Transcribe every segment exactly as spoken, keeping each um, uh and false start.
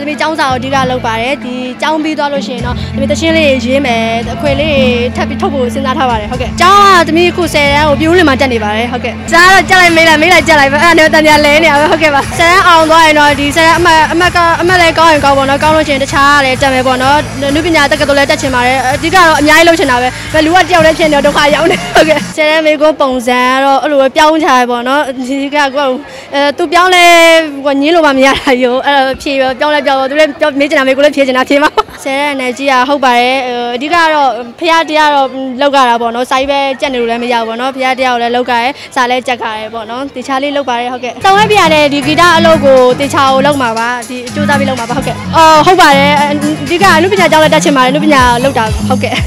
သမီးចောင်းစာကိုအဓိကလုပ်ပါတယ်ဒီចောင်းပြီးသွားလို့ရှိရင်တော့သမီးတချင်းလေးရေးမယ်အခွေလေးထပ်ပြီးထုတ်ဖို့စဉ်းစားထားပါတယ်ဟုတ်ကဲ့ចောင်းကသမီးအခုဆယ်တန်းကိုပြိုးလင်မှာတက်နေပါတယ်ဟုတ်ကဲ့စားတော့ကြက်လိုက်မေးလိုက်မေးလိုက်ကြက်လိုက်ပဲအဲ့ဒါနဲ့တန်ပြလဲနေရပဲဟုတ်ကဲ့ပါဆယ်တန်းအောင်သွားရင်တော့ဒီဆယ်တန်းအမှတ်အမှတ်ကအမှတ်လည်းကောင်းရင်ကောင်းပါတော့ကောင်းလို့ရှိရင်တခြားလည်းတက်မယ်ပေါ့နော်နုပညာတက္ကသိုလ်လည်းတက်ချင်ပါတယ်အဓိကတော့အများကြီးလုပ်ချင်တာပဲဘယ်လူကတယောက်လည်းဖြစ်နေတော့ဒုက္ခရောက်နေဟုတ်ကဲ့ဆယ်တန်းမေကိုပုံစံတော့အဲ့လိုပဲပြောင်းချရပေါ့နော်ဒီကကိုအဲသူပြောင်းလဲညင်းလို့မှမရတာရောအဲ့ဖြေပြောင်းလဲပြောင်းတော့သူလည်းမေးချင်တာမေကိုလည်းဖြေချင်တာဖြေပါဆယ်တန်းနဲ့ကြီးရဟုတ်ပါတယ်အဓိကတော့ဖះတရားတော့လောက်ကြတာပေါ့နော်စာရေးပဲကြက်နေလို့လည်းမရဘူးပေါ့နော်ဖះတရားကိုလည်းလောက်ကြရဲစာလည်းကြက်ကြရဲပေါ့နော်တေချာလေးလောက်ပါတယ်ဟုတ်ကဲ့တောင်းဝဲပြရတဲ့ဒီဂီတအလုပ်ကိုတေချာကိုလောက်မှာပါဒီအကျိုးသားပြီးလောက်မှာပါဟုတ်ကဲ့အော်ဟုတ်ပါတယ်အဓိကအနုပညာကျောင်းလည်းတက်ချင်ပါတယ်အနုပညာလောက်တာဟုတ်ကဲ့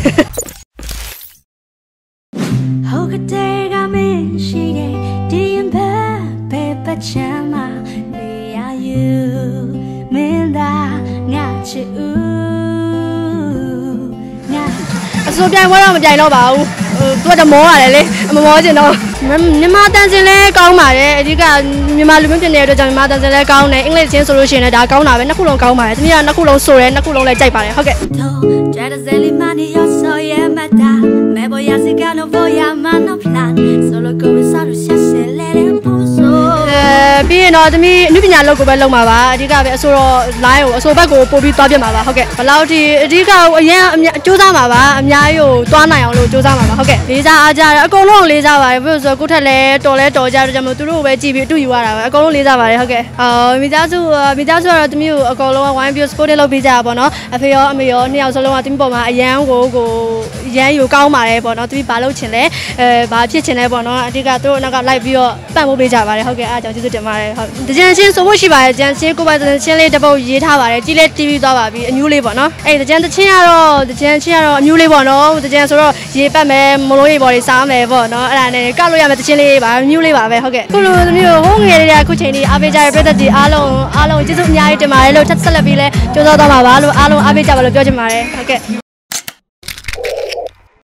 ဟုတ်ကဲ့ကမင်းရှိတဲ့ဒီရင်ပဲပဲပတ်ချမ်းမှာနေရယူမင်းသားငါချစ်ဦးငါအစိုးပြိုင်ပွဲတော့မပြိုင်တော့ပါဘူးဟိုသူကတမောရတယ်လေမမောချင်တော့မြန်မာတန်စင်လဲကောင်းပါတယ်အဓိကမြန်မာလူမျိုးပြည်နယ်အတွက်ကြောင့်မြန်မာတန်စင်လဲကောင်းတယ်အင်္ဂလိပ်ချင်းဆိုလို့ရှိရင်လည်းဒါကောင်းတာပဲနှစ်ခုလုံးကောင်းပါတယ်သမီးကနှစ်ခုလုံးဆိုတယ်နှစ်ခုလုံးလည်းကြိုက်ပါတယ်ဟုတ်ကဲ့ပြီးရင်တော့သမီးအနုပညာလုပ်ကိုပဲလုပ်မှာပါအဓိကပဲအဆိုတော့ line ကိုအဆိုဘက်ကိုပို့ပြီးသွားပြမှာပါဟုတ်ကဲ့ဘယ်လောက်ထိအဓိကအရင်စူးစမ်းမှာပါအများကြီးကိုသွားနိုင်အောင်လို့စူးစမ်းမှာပါဟုတ်ကဲ့လေးစားအားကြတယ်အကုန်လုံးလေးစားပါတယ်ဘယ်လိုဆိုကိုထက်လဲတော်လဲတော်ကြတယ်ကြောင့်မို့သူတို့ကိုပဲကြည့်ပြီးအတူယူရတာပဲအကုန်လုံးလေးစားပါတယ်ဟုတ်ကဲ့အော်မိသားစုမိသားစုကတော့သမီးကိုအကုန်လုံးဝိုင်းပြီး supporting လုပ်ပေးကြတာပေါ့နော်အဖေရောအမေရောနှစ်ယောက်စလုံးကသမီးပေါ်မှာအရန်ကိုကိုရန်ယူကောင်းပါတယ်ပေါ့နော်သမီးဘာလုပ်ချင်လဲအဲဘာဖြစ်ချင်လဲပေါ့နော်အဓိကသူတို့နောက်ကလိုက်ပြီးတော့ပံ့ပိုးပေးကြပါတယ်ဟုတ်ကဲ့အားကြောင့်ကျေးဇူးတင်ပါတယ်ဟုတ်တကြံချင်းဆိုဖို့ရှိပါတယ်တကြံချင်းကိုပိုင်တကြံချင်းလေးတစ်ပုတ်ရေးထားပါတယ်ကြည့်လဲ တီဗီ သွားပါပြီအမျိုးလေးပေါ့နော်အဲ့တကြံတချင်းကတော့တကြံချင်းကတော့အမျိုးလေးပေါ့နော်တကြံဆိုတော့ရေပတ်မယ်မလို့ရေပေါ်လေးစားမယ်ပေါ့နော်အဲ့ဒါနဲ့ကောက်လို့ရမယ်တချင်းလေးပါအမျိုးလေးပါပဲဟုတ်ကဲ့ခုလိုသမီးတို့ဟိုးငယ်လေးကအခုချိန်ကြီးအားပေးကြတဲ့ပြည်သက်တွေအားလုံးအားလုံးကျေးဇူးအများကြီးတင်ပါတယ်လို့ထပ်ဆက်လက်ပြီးလဲကြိုးစားသွားပါပါလို့အားလုံးအားပေးကြပါလို့ပြောချင်ပါတယ်ဟုတ်ကဲ့